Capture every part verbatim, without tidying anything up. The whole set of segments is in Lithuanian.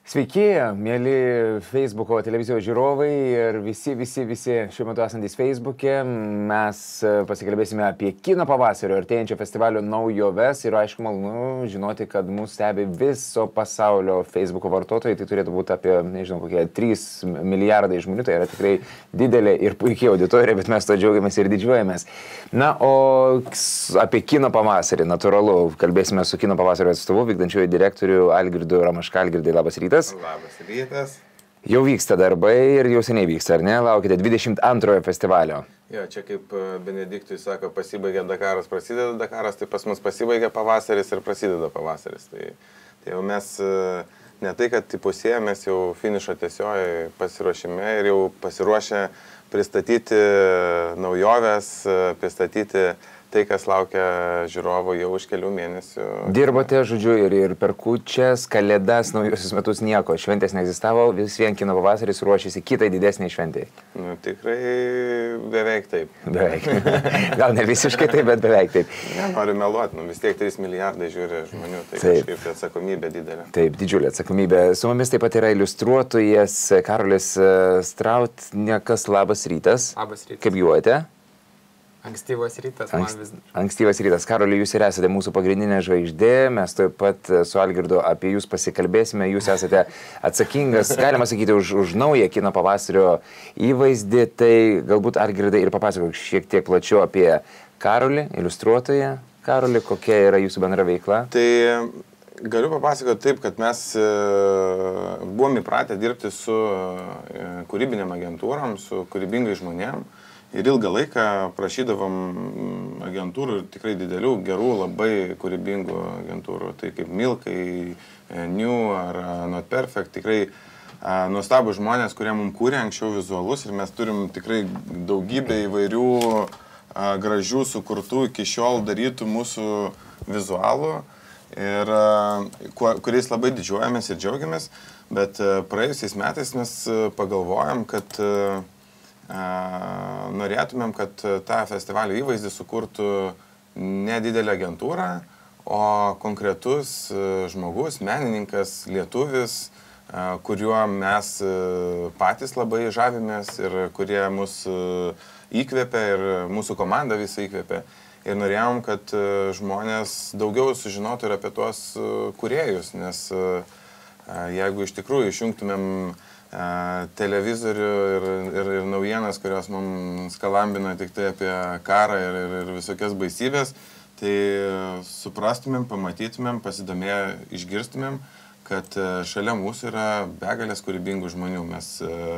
Sveiki, mėly Facebooko televizijos žiūrovai ir visi, visi, visi šiuo metu esantys Facebook'e. Mes pasikalbėsime apie kino pavasario artėjančio festivalio naujoves ir aišku, malonu žinoti, kad mūsų stebi viso pasaulio Facebooko vartotojai. Tai turėtų būti apie, nežinau, kokie trys milijardai žmonių. Tai yra tikrai didelė ir puikiai auditorija, bet mes to džiaugiamės ir didžiuojamės. Na, o apie kino pavasarį, natūralu, kalbėsime su kino pavasario atstovu, vykdančiuoju direktoriu Algirdu Ramaška. Algirdai, labas rytas. Labas rytas. Jau vyksta darbai ir jau seniai vyksta, ar ne? Laukite dvidešimt antrojo festivalio. Jo, čia kaip Benediktui sako, pasibaigė Dakaras, prasideda Dakaras, tai pas mus pasibaigė pavasaris ir prasideda pavasaris. Tai, tai jau mes ne tai, kad įpusėję, mes jau finišo tiesioje pasiruošime ir jau pasiruošę pristatyti naujoves, pristatyti tai, kas laukia žiūrovo jau už kelių mėnesių. Dirbote, žodžiu, ir, ir per kūčias, kalėdas, naujosius metus nieko. Šventės neegzistavo, vis vien kino pavasaris ruošiasi kitai didesniai šventėjai. Nu, tikrai beveik taip. Beveik. Gal ne visiškai taip, bet beveik taip. Nenoriu meluoti, nu, vis tiek trys milijardai žiūri žmonių, tai taip. Kažkaip atsakomybė didelė. Taip, didžiulė atsakomybė. Su mumis taip pat yra iliustruotojas Karolis Strautniekas. Labas rytas. Labas rytas. Kaip gyvuojate? Ankstyvas rytas, man vis... Ankstyvas rytas. Karoli, jūs ir esate mūsų pagrindinė žvaigždė. Mes taip pat su Algirdu apie jūs pasikalbėsime. Jūs esate atsakingas, galima sakyti, už, už naują kino pavasario įvaizdį. Tai galbūt, Algirdai, ir papasakok šiek tiek plačiau apie Karolį, iliustruotoją. Karoli, kokia yra jūsų bendra veikla? Tai galiu papasakoti taip, kad mes buvom įpratę dirbti su kūrybinėm agentūrom, su kūrybingai žmonėm. Ir ilgą laiką prašydavom agentūrų, tikrai didelių, gerų, labai kūrybingų agentūrų. Tai kaip Milkai, New ar Not Perfect, tikrai nuostabų žmonės, kurie mums kūrė anksčiau vizualus ir mes turim tikrai daugybę įvairių gražių sukurtų iki šiol darytų mūsų vizualų, ir, kuriais labai didžiuojamės ir džiaugiamės, bet praėjusiais metais mes pagalvojom, kad norėtumėm, kad tą festivalio įvaizdį sukurtų nedidelė agentūra, o konkretus žmogus, menininkas, lietuvis, kuriuo mes patys labai žavimės ir kurie mus įkvėpia ir mūsų komanda visą įkvėpia. Ir norėjom, kad žmonės daugiau sužinotų ir apie tuos kūrėjus, nes jeigu iš tikrųjų išjungtumėm televizorių ir, ir, ir naujienas, kurios mums skalambina tik tai apie karą ir, ir, ir visokias baisybės, tai suprastumėm, pamatytumėm, pasidomėję, išgirstumėm, kad šalia mūsų yra begalės kūrybingų žmonių. Mes,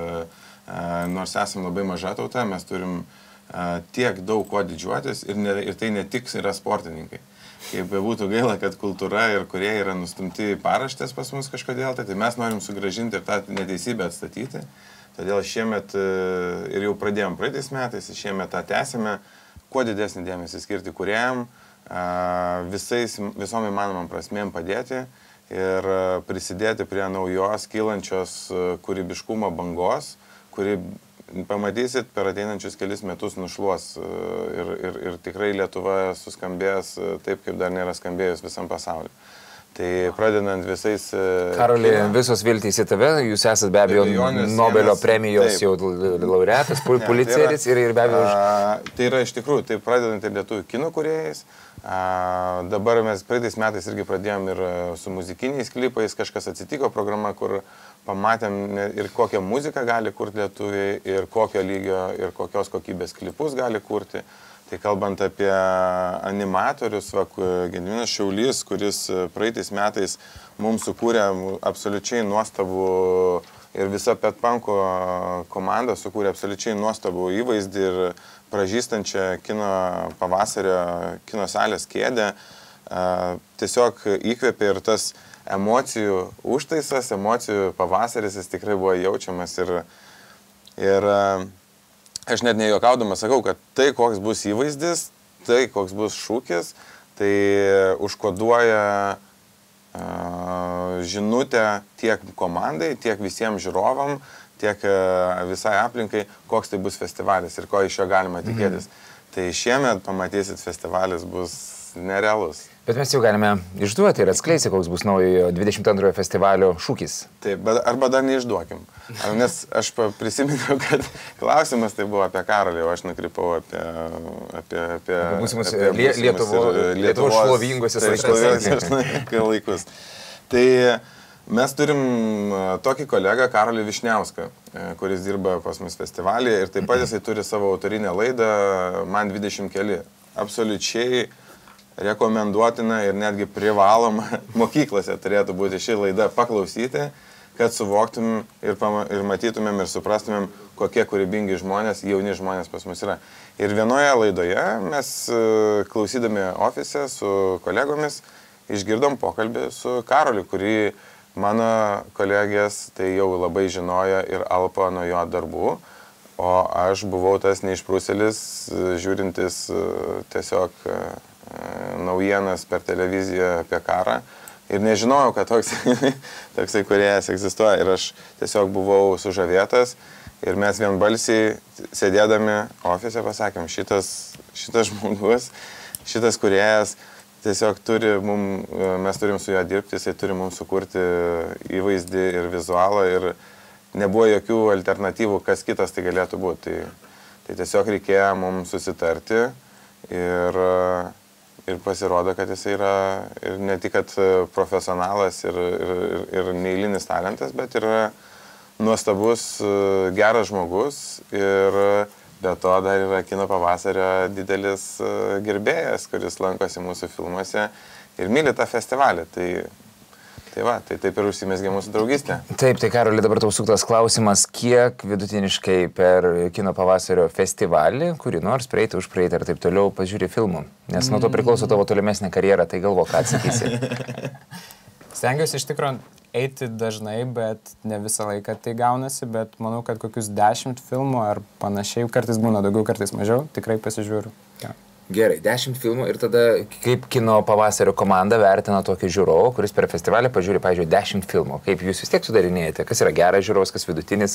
nors esame labai maža tauta, mes turim tiek daug ko didžiuotis ir, ne, ir tai ne tik yra sportininkai. Kaip būtų gaila, kad kultūra ir kūrėjai yra nustumti į paraštės pas mus kažkodėl, tai, tai mes norim sugrąžinti ir tą neteisybę atstatyti. Todėl šiemet ir jau pradėjom praeitais metais, šiemet tą tęsime, kuo didesnį dėmesį skirti kūrėjam, visais, visom įmanomam prasmėm padėti ir prisidėti prie naujos kylančios kūrybiškumo bangos, kuri pamatysit, per ateinančius kelis metus nušluos ir, ir, ir tikrai Lietuva suskambės taip, kaip dar nėra skambėjus visam pasauliu. Tai pradedant visais... Karoli, visos viltys į tave, jūs esate be abejo Nobelio premijos jau laureatas, Puliceris ir, ir be abejo... Tai yra iš tikrųjų, tai pradedant ir lietuvių kino kūrėjais. Dabar mes praeitais metais irgi pradėjom ir su muzikiniais klipais, kažkas atsitiko programa, kur pamatėm ir kokią muziką gali kurti lietuviai, ir kokio lygio, ir kokios kokybės klipus gali kurti. Tai kalbant apie animatorius, va, Gediminas Šiaulys, kuris praeitais metais mums sukūrė absoliučiai nuostabų, ir visa Petpanko komanda sukūrė absoliučiai nuostabų įvaizdį ir pražystančią kino pavasario, kino salės kėdę. Tiesiog įkvėpė ir tas emocijų užtaisas, emocijų pavasaris, jis tikrai buvo jaučiamas ir, ir aš net nejuokaudamas sakau, kad tai, koks bus įvaizdis, tai, koks bus šūkis, tai užkoduoja uh, žinutę tiek komandai, tiek visiems žiūrovam, tiek uh, visai aplinkai, koks tai bus festivalis ir ko iš jo galima tikėtis. Mhm. Tai šiemet pamatysit, festivalis bus nerealus. Bet mes jau galime išduoti ir atskleisti, koks bus naujojo dvidešimt antrojo festivalio šūkis. Taip, bet arba dar neišduokim. Nes aš prisiminiau, kad klausimas tai buvo apie Karolį, o aš nukrypau apie... apie, apie, būsimus apie lie, Lietuvo, Lietuvos šlovingusius laikus. Tai mes turim tokį kolegą, Karolį Višniauską, kuris dirba pas mus festivalyje ir taip pat jisai turi savo autorinę laidą Man dvidešimt keli. Absoliučiai rekomenduotina ir netgi privaloma mokyklose turėtų būti ši laida paklausyti, kad suvoktumėm ir, pama, ir matytumėm ir suprastumėm, kokie kūrybingi žmonės, jauni žmonės pas mus yra. Ir vienoje laidoje mes klausydami ofise su kolegomis išgirdom pokalbį su Karoliu, kurį mano kolegės tai jau labai žinojo ir alpo nuo jo darbų, o aš buvau tas neišprūselis, žiūrintis tiesiog naujienas per televiziją apie karą ir nežinojau, kad toks, toksai kūrėjas egzistuoja ir aš tiesiog buvau sužavėtas ir mes vienbalsiai sėdėdami ofise pasakėm, šitas, šitas žmogus, šitas kūrėjas tiesiog turi mum, mes turim su juo dirbti, jisai turi mums sukurti įvaizdį ir vizualą ir nebuvo jokių alternatyvų, kas kitas tai galėtų būti. Tai, tai tiesiog reikėjo mums susitarti ir Ir pasirodo, kad jis yra ir ne tik profesionalas ir, ir, ir neeilinis talentas, bet ir nuostabus, geras žmogus ir be to dar yra kino pavasario didelis gerbėjas, kuris lankosi mūsų filmuose ir myli tą festivalį. Tai, tai va, tai taip ir užsimezgė mūsų draugystė. Taip, tai Karoli, dabar tau suktas klausimas, kiek vidutiniškai per kino pavasario festivalį, kurį nors praeitį, užpraeitį ir taip toliau pažiūri filmų. Nes nuo to priklauso tavo tolimesnė karjera, tai galvo, ką atsakysi. Stengiuosi iš tikrųjų eiti dažnai, bet ne visą laiką tai gaunasi, bet manau, kad kokius dešimt filmų ar panašiai, kartais būna daugiau, kartais mažiau, tikrai pasižiūriu. Ja. Gerai, dešimt filmų ir tada kaip kino pavasario komanda vertina tokį žiūrovą, kuris per festivalį pažiūri, pavyzdžiui, dešimt filmų. Kaip jūs vis tiek sudarinėjate? Kas yra geras žiūrovas, kas vidutinis?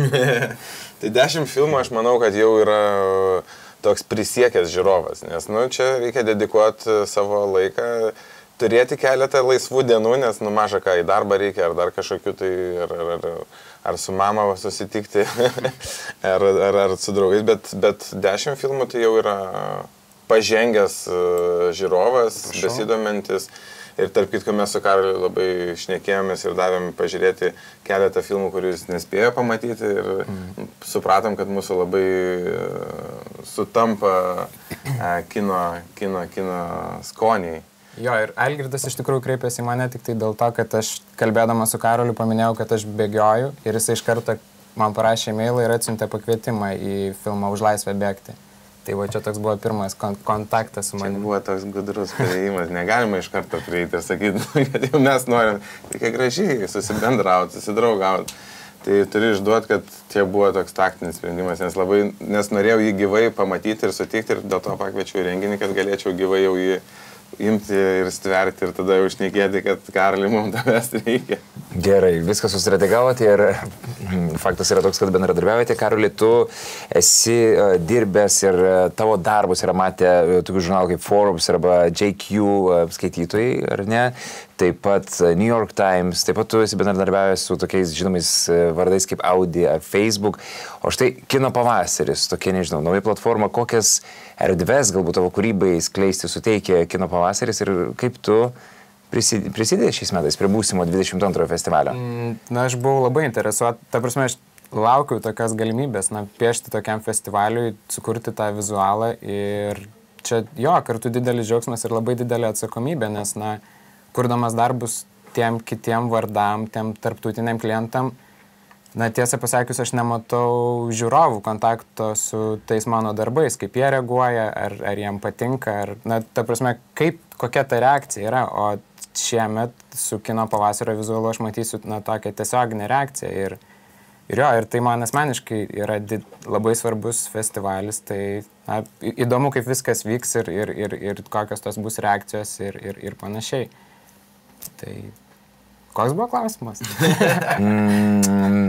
Tai dešimt filmų aš manau, kad jau yra toks prisiekęs žiūrovas, nes nu, čia reikia dedikuoti savo laiką, turėti keletą laisvų dienų, nes nu maža ką į darbą reikia, ar dar kažkokiu tai, ar, ar, ar, ar su mama susitikti, ar, ar, ar su draugais, bet, bet dešimt filmų tai jau yra pažengęs žiūrovas, besidomintis. Ir tarp kitko mes su Karoliu labai šnekėjomės ir davėm pažiūrėti keletą filmų, kuriuos nespėjo pamatyti ir mm. supratom, kad mūsų labai sutampa kino, kino, kino skoniai. Jo, ir Algirdas iš tikrųjų kreipėsi į mane tik tai dėl to, kad aš kalbėdama su Karoliu paminėjau, kad aš bėgioju ir jis iš karto man parašė e-mailą ir atsiuntė pakvietimą į filmą Už laisvę bėgti. Tai va čia toks buvo pirmas kon kontaktas su manimi. Čia buvo toks gudrus priėjimas, negalima iš karto prieiti ir sakyti, kad jau mes norim, reikia gražiai susibendrauti, susidraugauti. Tai turi išduoti, kad čia buvo toks taktinis sprendimas, nes, labai, nes norėjau jį gyvai pamatyti ir sutikti ir dėl to pakviečiau į renginį, kad galėčiau gyvai jau jį imti ir stverti ir tada jau šnekėti, kad Karoli mums tavęs reikia. Gerai, viską sustrategavote ir faktas yra toks, kad bendradarbiavote. Karoli, tu esi uh, dirbęs ir uh, tavo darbus yra matę uh, tokių žurnalų kaip Forbes arba J Q uh, skaitytojai, ar ne? Taip pat uh, New York Times, taip pat tu esi bendradarbiavęs su tokiais žinomais uh, vardais kaip Audi, uh, Facebook. O štai Kino pavasaris, tokia, nežinau, nauja platforma, kokias erdves galbūt tavo kūrybai skleisti suteikia Kino pavasaris ir kaip tu prisidėjai šiais metais prie būsimo dvidešimt antrojo festivalio? Na, aš buvau labai interesuot, ta prasme, aš laukiau tokios galimybės, na, piešti tokiam festivaliui, sukurti tą vizualą ir čia, jo, kartu didelis džiaugsmas ir labai didelė atsakomybė, nes, na, kurdamas darbus tiem kitiem vardam, tiem tarptautiniam klientam, na, tiesą pasakius, aš nematau žiūrovų kontakto su tais mano darbais, kaip jie reaguoja, ar, ar jiem patinka, ar, na, ta prasme, kaip, kokia ta reakcija yra, o šiemet su Kino pavasario vizualu aš matysiu, na, tokią tiesioginę reakciją ir, ir jo, ir tai man asmeniškai yra did, labai svarbus festivalis, tai na, įdomu, kaip viskas vyks ir, ir, ir, ir kokios tos bus reakcijos ir, ir, ir panašiai. Tai Koks buvo klausimas? mm,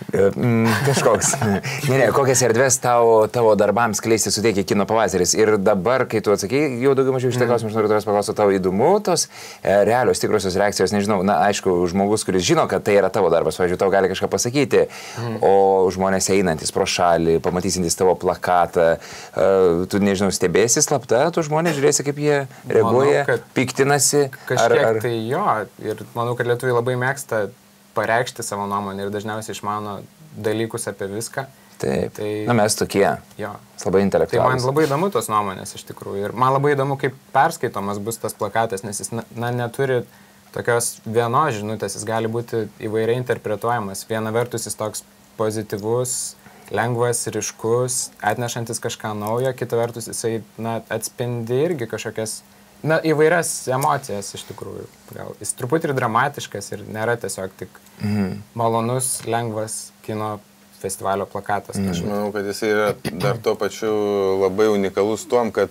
mm, kažkoks. Ne, ne, kokias erdvės tavo, tavo darbams kleisti suteikia kino pavasaris. Ir dabar, kai tu atsakai, jau daugiau mažiau šitą klausimą, aš noriu tavęs paklausti, tau įdomu tos e, realios, tikrosios reakcijos, nežinau, na, aišku, žmogus, kuris žino, kad tai yra tavo darbas, važiuoju, tau gali kažką pasakyti, mm. o žmonės einantis pro šalį, pamatysintis tavo plakatą, e, tu, nežinau, stebėsi slapta, tu žmonės žiūrėsi, kaip jie reaguoja, manau, piktinasi. Kažkiek ar, ar... tai jo, ir manau, kad lietuviai labai mėgsta pareikšti savo nuomonę ir dažniausiai išmano dalykus apie viską. Taip, tai, na mes tokie, jo. Labai intelektualūs. Tai man labai įdomu tos nuomonės iš tikrųjų ir man labai įdomu, kaip perskaitomas bus tas plakatas, nes jis na, neturi tokios vienos žinutės, jis gali būti įvairiai interpretuojamas. Viena vertus jis toks pozityvus, lengvas, ryškus, atnešantis kažką naujo, kita vertus jisai na, atspindi irgi kažkokias na, įvairias emocijas iš tikrųjų. Gal jis truputį ir dramatiškas ir nėra tiesiog tik mm. malonus, lengvas kino festivalio plakatas. Mm. Aš manau, kad jis yra dar tuo pačiu labai unikalus tuom, kad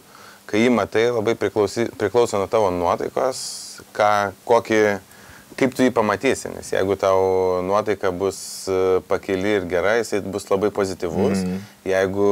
kai jį matai, labai priklauso, priklauso nuo tavo nuotaikos, ką, kokį, kaip tu jį pamatysi. Nes jeigu tau nuotaika bus pakili ir gera, jis bus labai pozityvus. Mm. Jeigu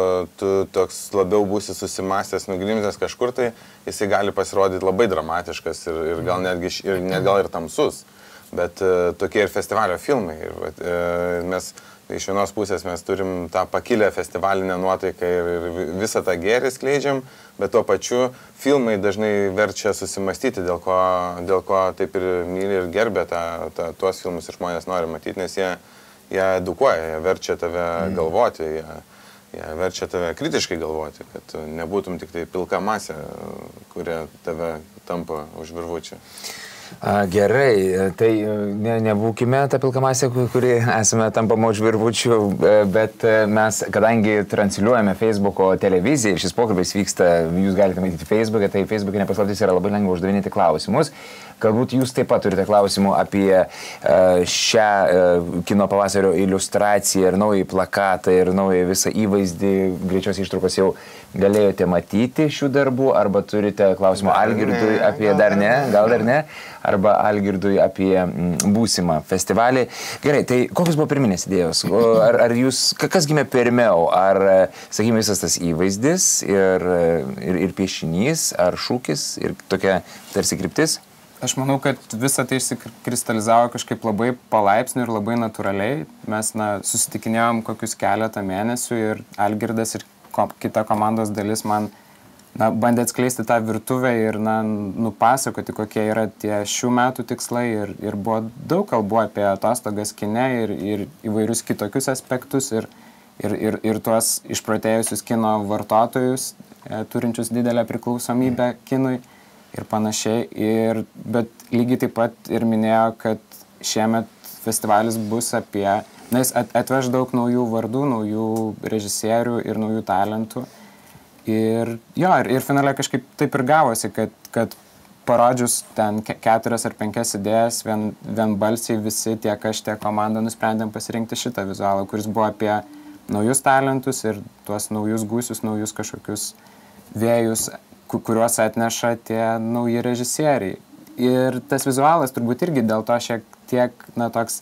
tu toks labiau būsi susimastęs, nugrimzęs kažkur, tai jisai gali pasirodyti labai dramatiškas ir, ir gal netgi ir, net gal ir tamsus. Bet uh, tokie ir festivalio filmai. Ir, uh, mes iš vienos pusės mes turim tą pakilę festivalinę nuotaiką ir, ir visą tą gėrį skleidžiam, bet tuo pačiu filmai dažnai verčia susimastyti, dėl ko, dėl ko taip ir myli ir gerbė tą, tą, tuos filmus ir žmonės nori matyti, nes jie, jie edukuoja, jie verčia tave mm. galvoti, jie, jie verčia tave kritiškai galvoti, kad nebūtum tik tai pilka masė, kurie tave tampa už virvučių. A, gerai, tai ne, nebūkime tą pilkamasę, kuri esame tampama už virvučių, bet mes, kadangi transliuojame Facebooko televiziją ir šis pokalbis vyksta, jūs galite matyti Facebook'e, tai Facebook'e nepaslaptis yra labai lengva uždavinėti klausimus. Galbūt jūs taip pat turite klausimų apie šią kino pavasario iliustraciją ir naują plakatą ir naują visą įvaizdį, greičiausiai ištrukos jau galėjote matyti šių darbų, arba turite klausimų Algirdui apie dar ne, gal dar ne, arba Algirdui apie būsimą festivalį. Gerai, tai kokios buvo pirminės idėjos? Ar, ar jūs, kas gimė pirmiau? Ar, sakykime, visas tas įvaizdis ir, ir, ir piešinys, ar šūkis ir tokia tarsi kryptis? Aš manau, kad visą tai išsikristalizavo kažkaip labai palaipsniui ir labai natūraliai. Mes na, susitikinėjom kokius keletą mėnesių ir Algirdas ir ko, kita komandos dalis man na, bandė atskleisti tą virtuvę ir na, nupasakoti, kokie yra tie šių metų tikslai. Ir, ir buvo daug kalbų apie atostogas kine ir, ir įvairius kitokius aspektus ir, ir, ir, ir tuos išprotėjusius kino vartotojus, e, turinčius didelę priklausomybę kinui. Ir panašiai, ir, bet lygiai taip pat ir minėjo, kad šiemet festivalis bus apie, na, jis atveš daug naujų vardų, naujų režisierių ir naujų talentų. Ir jo, ir, ir finale kažkaip taip ir gavosi, kad, kad parodžius ten keturias ar penkias idėjas, vien, vienbalsiai visi, tiek aš, tiek komanda nusprendėm pasirinkti šitą vizualą, kuris buvo apie naujus talentus ir tuos naujus gūsius, naujus kažkokius vėjus, kuriuos atneša tie nauji režisieriai. Ir tas vizualas turbūt irgi dėl to šiek tiek, na, toks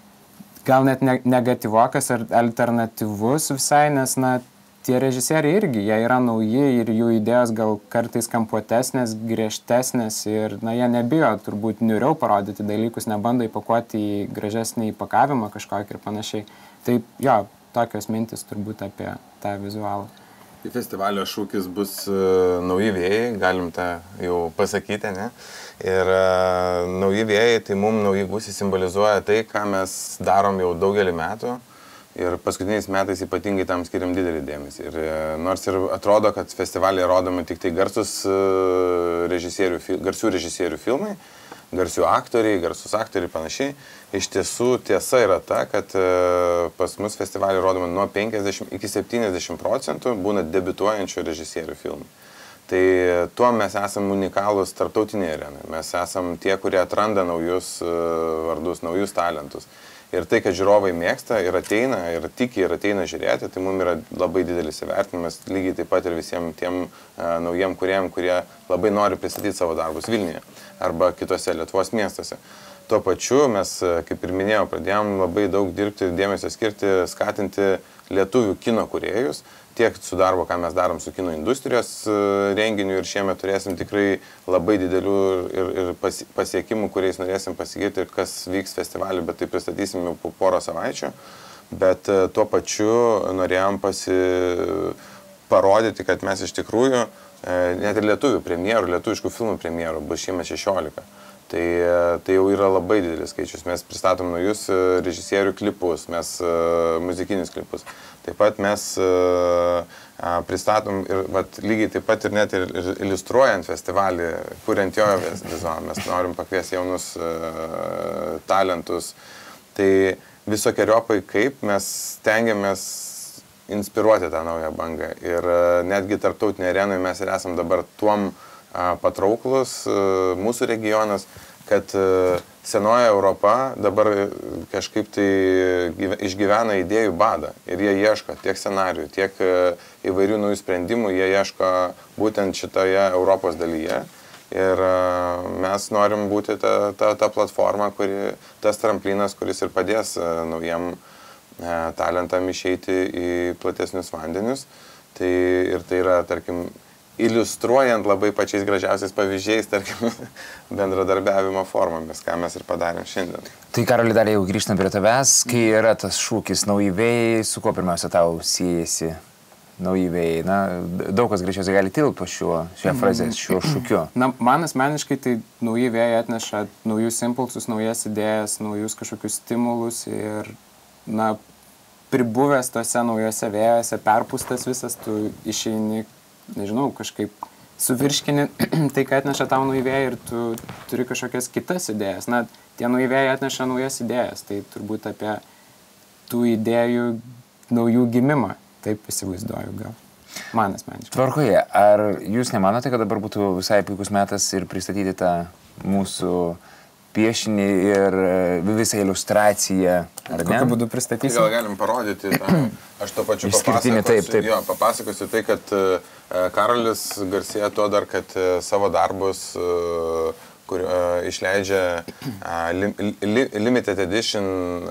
gal net ne, negatyvokas ar alternatyvus visai, nes, na, tie režisieriai irgi, jie yra nauji ir jų idėjos gal kartais kampuotesnės, griežtesnės ir, na, jie nebijo turbūt niuriau parodyti dalykus, nebando įpakuoti į gražesnį įpakavimą kažkokį ir panašiai. Tai jo, tokios mintis turbūt apie tą vizualą. Tai festivalio šūkis bus uh, nauji vėjai, galim tą jau pasakyti, ne? Ir uh, nauji vėjai, tai mums nauji gūsiai simbolizuoja tai, ką mes darom jau daugelį metų. Ir paskutiniais metais ypatingai tam skiriam didelį dėmesį. Ir uh, nors ir atrodo, kad festivalyje rodomi tik tai garsus, uh, režisierių, garsių režisierių filmai, garsių aktoriai, garsus aktoriai panašiai. Iš tiesų tiesa yra ta, kad e, pas mus festivalį rodoma nuo penkiasdešimt iki septyniasdešimt procentų būna debiutuojančių režisierių filmų. Tai tuo mes esame unikalūs tarptautinėje arenoje. Mes esame tie, kurie atranda naujus e, vardus, naujus talentus. Ir tai, kad žiūrovai mėgsta ir ateina, ir tiki, ir ateina žiūrėti, tai mums yra labai didelis įvertinimas, lygiai taip pat ir visiems tiem uh, naujiem kūrėjim, kurie labai nori pristatyti savo darbus Vilniuje arba kitose Lietuvos miestuose. tuo pačiu mes, kaip ir minėjau, pradėjom labai daug dirbti, dėmesio skirti, skatinti lietuvių kino kūrėjus, tiek su darbo, ką mes darom su kino industrijos renginiu ir šiemet turėsim tikrai labai didelių ir, ir pasiekimų, kuriais norėsim pasigirti ir kas vyks festivaliu, bet tai pristatysim jau po porą savaičių. Bet tuo pačiu norėjom pasi... parodyti, kad mes iš tikrųjų, net ir lietuvių premjerų, lietuviškų filmų premjerų bus šiemet šešiolika. Tai, tai jau yra labai didelis skaičius. Mes pristatom naujus režisierių klipus, mes muzikinius klipus. Taip pat mes pristatom ir vat, lygiai taip pat ir net ir, ir iliustruojant festivalį, kuriant jo vizualą, mes norim pakviesti jaunus talentus. Tai visokiojopai kaip mes stengiamės inspiruoti tą naują bangą. Ir netgi tarptautinė arenoje mes ir esam dabar tuom patrauklus mūsų regionas, kad senoji Europa dabar kažkaip tai išgyvena idėjų badą ir jie ieško tiek scenarijų, tiek įvairių naujų sprendimų, jie ieško būtent šitoje Europos dalyje. Ir mes norim būti ta, ta, ta platforma, kuri, tas tramplinas, kuris ir padės naujiem talentam išeiti į platesnius vandenius. Tai, ir tai yra, tarkim, iliustruojant labai pačiais gražiausiais pavyzdžiais, tarkim, bendradarbiavimo formomis, ką mes ir padarėm šiandien. Tai, Karoli, dar jau grįžtam prie tavęs, kai yra tas šūkis nauji vėjai, su kuo pirmiausia tau siejasi nauji vėjai? Na, daug kas greičiausiai gali tilpti po šiuo, šią frazę, šiuo šūkiu. Na, man asmeniškai tai nauji vėjai atneša naujus impulsus, naujas idėjas, naujus kažkokius stimulus ir, na, pribuvęs tose naujose vėjose, perpūstas visas, tu išeini, nežinau, kažkaip suvirškini tai, ką atneša tau nauji vėjai ir tu turi kažkokias kitas idėjas. Na, tie nauji vėjai atneša naujas idėjas, tai turbūt apie tų idėjų naujų gimimą, taip įsivaizduoju gal. Man asmeniškai. Tvarkoje, ar jūs nemanote, kad dabar būtų visai puikus metas ir pristatyti tą mūsų piešinį ir visą iliustraciją, ar ne? Kokiu būdu pristatysim? Gal galim parodyti tą, aš to pačiu papasakosiu, taip, taip. Jo, papasakosiu tai, kad Karolis garsėja tuo dar, kad savo darbus, kur išleidžia lim, li, limited edition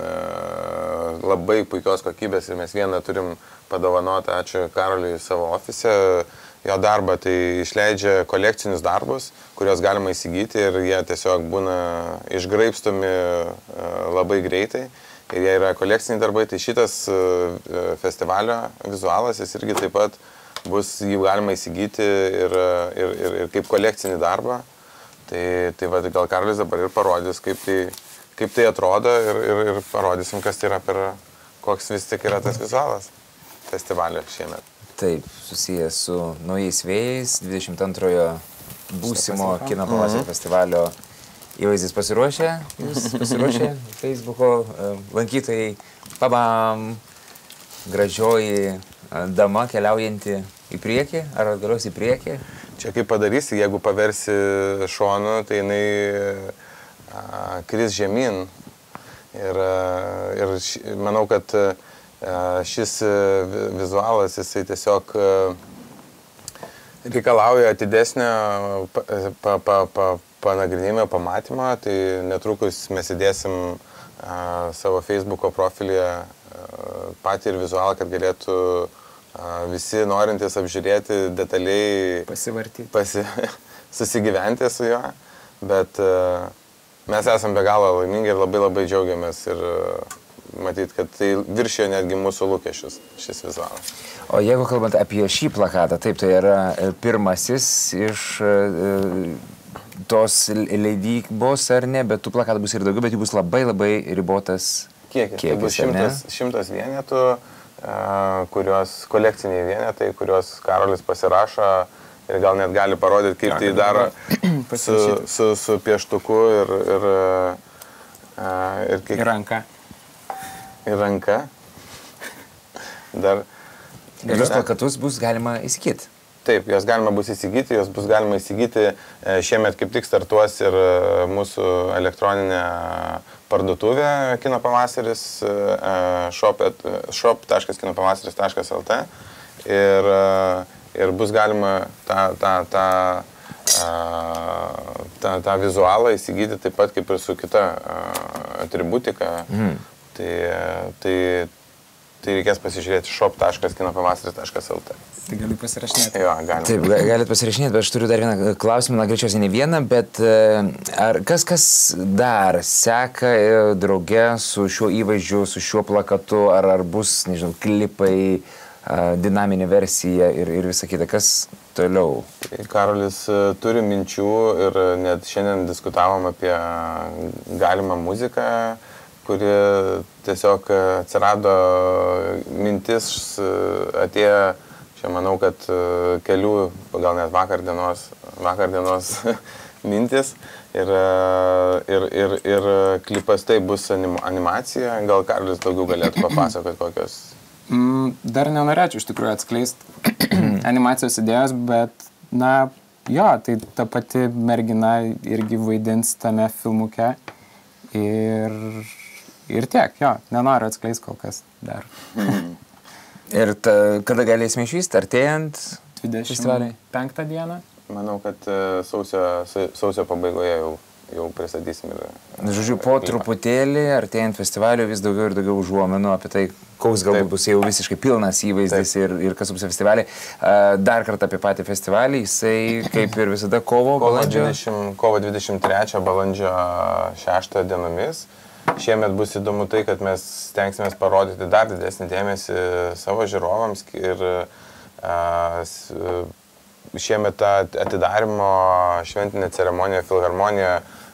labai puikios kokybės ir mes vieną turim padovanoti, ačiū Karoliui, savo ofise. Jo darbą, tai išleidžia kolekcinius darbus, kuriuos galima įsigyti ir jie tiesiog būna išgraibstomi labai greitai. Ir jie yra kolekciniai darbai, tai šitas festivalio vizualas, jis irgi taip pat bus, jį galima įsigyti ir, ir, ir, ir kaip kolekcinį darbą. Tai, tai va, gal Karolis dabar ir parodys, kaip tai, kaip tai atrodo ir, ir, ir parodysim, kas tai yra per, koks vis tik yra tas vizualas festivalio šiemet. Taip, susijęs su naujais vėjais, dvidešimt antrojo būsimo kino pavasario festivalio įvaizdis pasiruošę, jūs pasiruošę, Facebooko lankytojai, pabam, gražioji dama keliaujanti į priekį, ar atgalios į priekį? Čia kaip padarysi, jeigu paversi šonu, tai jinai a, kris žemyn ir, ir š, manau, kad šis vizualas, jisai tiesiog reikalauja atidesnio pa, pa, pa, panagrinėjimo, pamatymo, tai netrukus mes įdėsim a, savo Facebooko profilyje a, patį ir vizualą, kad galėtų a, visi norintys apžiūrėti detaliai, pasivartyti, pasi, susigyventi su juo, bet a, mes esam be galo laimingi ir labai labai džiaugiamės ir matyt, kad tai viršijo netgi mūsų lūkesčius šis vizualas. O jeigu kalbant apie šį plakatą, taip, tai yra pirmasis iš tos leidybos, ar ne, bet tų plakatų bus ir daugiau, bet jų bus labai labai ribotas kiekis. Kiekis, tai bus šimtas, šimtas vienetų, kurios kolekciniai vienetai, kuriuos Karolis pasirašo ir gal net gali parodyti, kaip tai daro su, su, su pieštuku ir, ir, ir, kiek... ir ranka. Ir ranka. Dar. Ir tos plakatus bus galima įsigyti. Taip, jos galima bus įsigyti, jos bus galima įsigyti. Šiemet kaip tik startuos ir mūsų elektroninė parduotuvė Kino pavasaris, shop taškas kino pavasaris taškas el te ir, ir bus galima tą, tą, tą tą, tą vizualą įsigyti taip pat kaip ir su kita uh, atributika. Mm. Tai, tai, tai reikės pasižiūrėti shop taškas kinopavasaris taškas el t. Tai gali pasirašinėti. Jo, galim. Taip, galit pasirašinėti, bet aš turiu dar vieną klausimą, na, greičiausiai ne vieną, bet ar kas, kas dar seka drauge su šiuo įvaizdžiu, su šiuo plakatu, ar, ar bus, nežinau, klipai, dinaminė versija ir, ir visa kita, kas toliau? Karolis turi minčių ir net šiandien diskutavom apie galimą muziką, kuri tiesiog atsirado mintis, atėjo, čia manau, kad kelių, gal net vakar dienos, vakar dienos mintis ir, ir, ir, ir klipas tai bus anim, animacija, gal Karolis daugiau galėtų papasakoti kokios. Dar nenorėčiau iš tikrųjų atskleisti animacijos idėjos, bet, na, jo, tai ta pati mergina irgi vaidins tame filmuke ir, ir tiek, jo, nenoriu atskleisti kol kas dar. Ir ta, kada galėsime išvysti, artėjant dvidešimt penktą dieną? Manau, kad sausio, sausio pabaigoje jau, jau pristatysim ir... Žodžiu, po truputėlį, artėjant festivaliu, vis daugiau ir daugiau užuomenų apie tai, koks galbūt Taip. Bus jau visiškai pilnas įvaizdis ir, ir kas bus festivalį. Dar kartą apie patį festivalį, jisai kaip ir visada kovo, kovo balandžio. dvidešimt, kovo dvidešimt trečią balandžio šeštą dienomis. Šiemet bus įdomu tai, kad mes stengsime parodyti dar didesnį dėmesį savo žiūrovams ir a, šiemet tą atidarimo šventinę ceremoniją Filharmoniją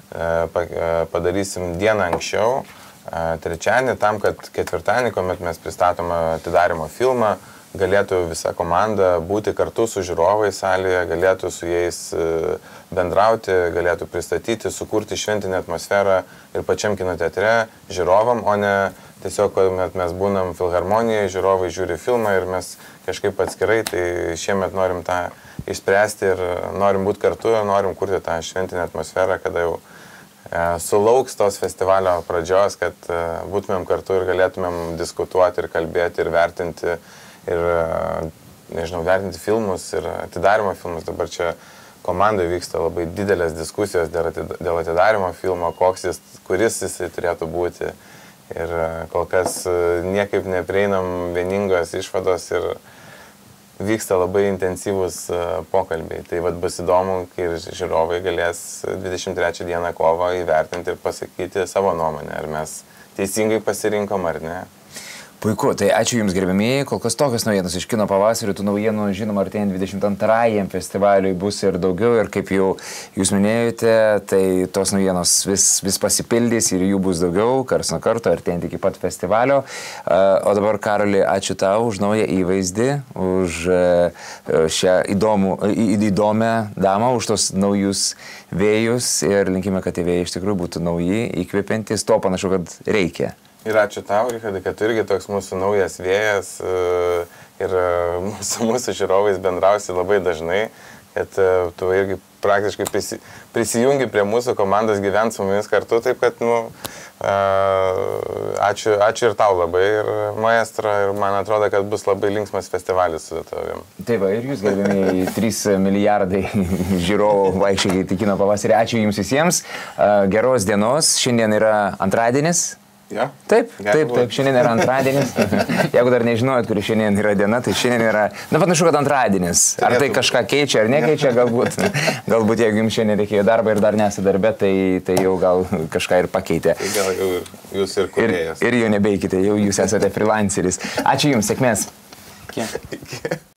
padarysim dieną anksčiau, a, trečiadienį, tam, kad ketvirtadienį, kuomet mes pristatome atidarimo filmą, galėtų visa komanda būti kartu su žiūrovais salėje, galėtų su jais bendrauti, galėtų pristatyti, sukurti šventinę atmosferą ir pačiam kino teatre žiūrovam, o ne tiesiog, kuomet mes būnam Filharmonijoje, žiūrovai žiūri filmą ir mes kažkaip atskirai, tai šiemet norim tą išspręsti ir norim būti kartu, norim kurti tą šventinę atmosferą, kada jau e, sulauks tos festivalio pradžios, kad e, būtumėm kartu ir galėtumėm diskutuoti ir kalbėti ir vertinti ir, nežinau, vertinti filmus ir atidarimo filmus. Dabar čia komandai vyksta labai didelės diskusijos dėl atidarimo filmo, koks jis, kuris jis turėtų būti. Ir kol kas niekaip neprieinam vieningos išvados ir vyksta labai intensyvus pokalbiai. Tai vad bus įdomu, kai žiūrovai galės dvidešimt trečią dieną kovo įvertinti ir pasakyti savo nuomonę, ar mes teisingai pasirinkom ar ne. Puiku, tai ačiū Jums gerbėmieji, kol kas tokios naujienos iš kino pavasario, tų naujienų, žinoma, artėjant dvidešimt antrajam festivaliui bus ir daugiau ir kaip jau Jūs minėjote, tai tos naujienos vis, vis pasipildys ir jų bus daugiau, kars nuo karto, artėjant iki pat festivalio. O dabar, Karoli, ačiū tau už naują įvaizdį, už šią įdomų, įdomią damą, už tos naujus vėjus ir linkime, kad tie vėjai iš tikrųjų būtų nauji, įkvepiantys, to panašu, kad reikia. Ir ačiū tau, Richardai, kad tu irgi toks mūsų naujas vėjas ir mūsų, mūsų žiūrovais bendrausi labai dažnai, kad tu irgi praktiškai prisi, prisijungi prie mūsų komandos gyvent su mumis kartu, taip kad, nu, ačiū, ačiū ir tau labai, ir maestro, ir man atrodo, kad bus labai linksmas festivalis su tavim. Taip, ir jūs, gerbėmiai, trys milijardai žiūrovų vaikščiai į kino pavasarį. Ačiū Jums visiems, geros dienos, šiandien yra antradienis. Ja? Taip, taip, taip, šiandien yra antradienis. Jeigu dar nežinojot, kuri šiandien yra diena, tai šiandien yra, na, panašu, kad antradienis. Ar tai kažką keičia, ar nekeičia, galbūt. Galbūt, jeigu Jums šiandien reikėjo darbą ir dar nesate darbe, tai, tai jau gal kažką ir pakeitė. Tai gal jau Jūs ir kūrėjas. Ir, ir jau nebeikite, jau Jūs esate freelanceris. Ačiū Jums, sėkmės. Kiek?